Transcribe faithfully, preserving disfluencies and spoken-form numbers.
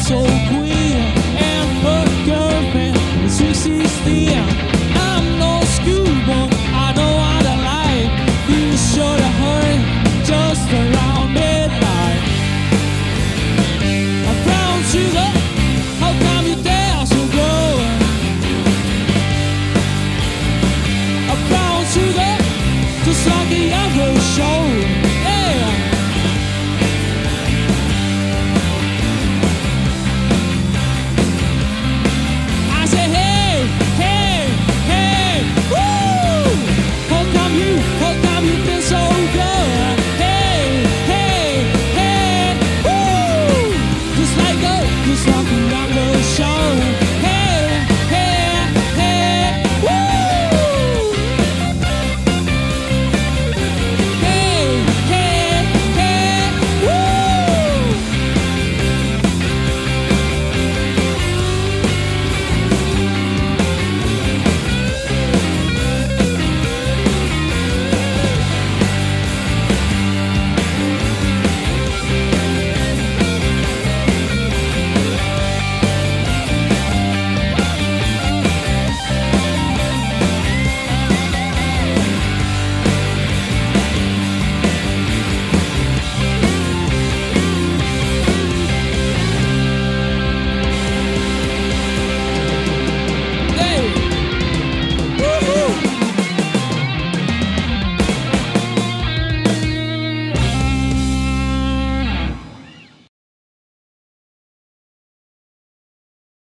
so queer, and her girlfriend is sixteen. I'm no schoolboy, I know how to lie. You should have heard just around midnight. A brown sugar, how come you dare so good? A brown sugar, just like a younger show. Yeah. I say hey, hey, hey, woo! How come you, how come you been so good? Hey, hey, hey, woo! Just like a, just like a young